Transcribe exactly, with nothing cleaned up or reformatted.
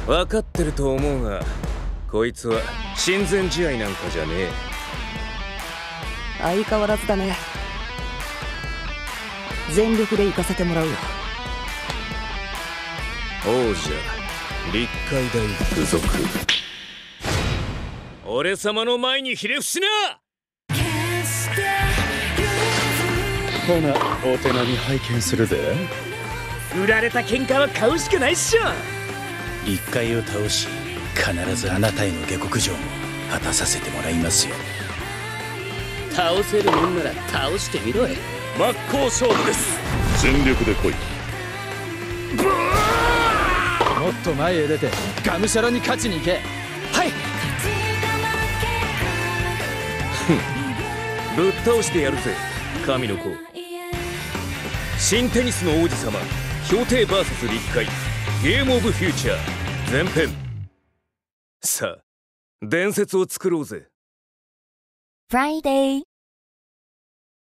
分かってると思うが、こいつは親善試合なんかじゃねえ。 相変わらずだね。全力で行かせてもらうよ。 王者立海大附属。俺様の前にひれ伏しな。 ほな、お手並み拝見するで。 売られた喧嘩は買うしかないっしょ。 立海を倒し、必ずあなたへの下克上も果たさせてもらいますよ。 倒せるもんなら倒してみろよ。 真っ向勝負です。全力で来い。 もっと前へ出てがむしゃらに勝ちに行け。 はい。 ぶっ倒してやるぜ神の子。新テニスの王子様氷帝 ブイエス 立海ゲームオブフューチャー前編。さあ伝説を作ろうぜ。 フライデー